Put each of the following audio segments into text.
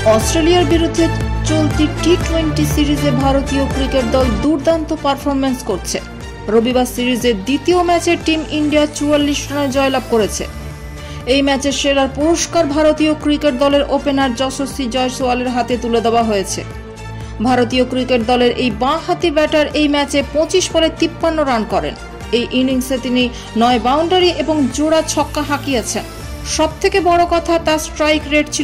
অস্ট্রেলিয়ার বিরুদ্ধে চলতি টি-20 সিরিজে ভারতীয় ক্রিকেট দল দুর্দান্ত পারফরম্যান্স করছে। রবিবার সিরিজের দ্বিতীয় ম্যাচে টিম ইন্ডিয়া 44 রানে জয়লাভ করেছে। এই ম্যাচের সেরার পুরস্কার ভারতীয় ক্রিকেট দলের ওপেনার যশস্বী জয়সওয়ালের হাতে তুলে দেওয়া হয়েছে। ভারতীয় ক্রিকেট দলের এই বাঁ-হাতি ব্যাটার এই ম্যাচে 25 বলে 53 রান করেন। এই ইনিংসে তিনি 9 বাউন্ডারি এবং জোড়া ছক্কা হাঁকিয়েছেন। সবথেকে বড় কথা, তার স্ট্রাইক রেট ছিল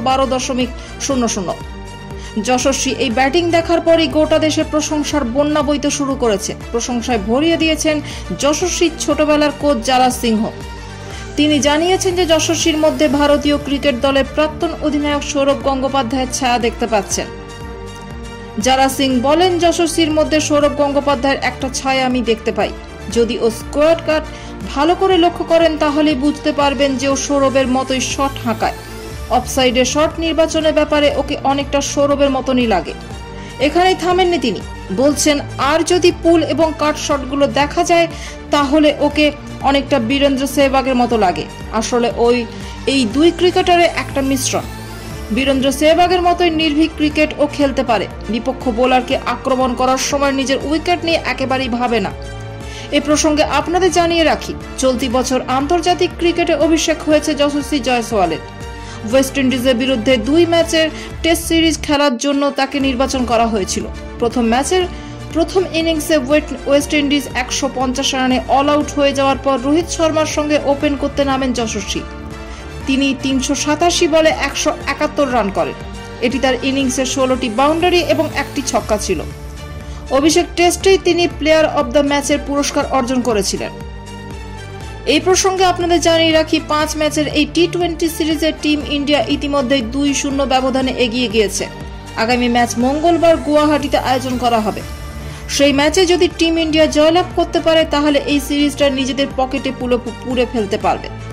212.00। যশস্বী এই ব্যাটিং দেখার পরই গোটা দেশে প্রশংসার বন্যা বইতে শুরু করেছে। প্রশংসায় ভরিয়ে দিয়েছেন যশস্বীর ছোটবেলার কোচ জারা সিংহ। তিনি জানিয়েছেন যে যশস্বীর মধ্যে ভারতীয় ক্রিকেট দলের প্রাক্তন অধিনায়ক সৌরভ গঙ্গোপাধ্যায়ের ছায়া দেখতে পাচ্ছেন। জারা সিং বলেন, যশস্বীর মধ্যে সৌরভ গঙ্গোপাধ্যায়ের একটা ছায়া আমি দেখতে পাই। যদি ও স্কোয়াড কাট ভালো করে লক্ষ্য করেন তাহলেই বুঝতে পারবেন যে ও সৌরভের মতোই শট হাঁকায়। অফসাইডে শট নির্বাচনের ব্যাপারে ওকে অনেকটা সৌরভের মতনই লাগে। এখানেই থামেননি তিনি, বলছেন আর যদি পুল এবং কাট শটগুলো দেখা যায় তাহলে ওকে অনেকটা বীরেন্দ্র সেহবাগের মতো লাগে। আসলে এই দুই ক্রিকেটারের একটা মিশ্রণ। বীরেন্দ্র সেহবাগের মতোই নির্ভীক ক্রিকেট ও খেলতে পারে। বিপক্ষ বোলারকে আক্রমণ করার সময় নিজের উইকেট নিয়ে একেবারেই ভাবে না। এ প্রসঙ্গে আপনাদের জানিয়ে রাখি, চলতি বছর আন্তর্জাতিক ক্রিকেটে অভিষেক হয়েছে যশস্বী জয়সওয়ালের। ওয়েস্ট ইন্ডিজের বিরুদ্ধে 2 ম্যাচের টেস্ট সিরিজ খেলার জন্য তাকে নির্বাচন করা হয়েছিল। প্রথম ম্যাচের প্রথম ইনিংসে ওয়েস্ট ইন্ডিজ 150 রানে অল আউট হয়ে যাওয়ার পর রোহিত শর্মার সঙ্গে ওপেন করতে নামেন যশস্বী। তিনি 387 বলে 171 রান করেন। এটি তার ইনিংসের 16টি বাউন্ডারি এবং 1টি ছক্কা ছিল। অভিষেক টেস্টেই তিনি প্লেয়ার অব দ্য ম্যাচের পুরস্কার অর্জন করেছিলেন। এই প্রসঙ্গে আপনাদের জানিয়ে রাখি, 5 ম্যাচের এই টি-20 সিরিজে টিম ইন্ডিয়া ইতিমধ্যেই 2-0 ব্যবধানে এগিয়ে গিয়েছে। আগামী ম্যাচ মঙ্গলবার গুয়াহাটিতে আয়োজন করা হবে। সেই ম্যাচে যদি টিম ইন্ডিয়া জয়লাভ করতে পারে তাহলে এই সিরিজটা নিজেদের পকেটে পুরে ফেলতে পারবে।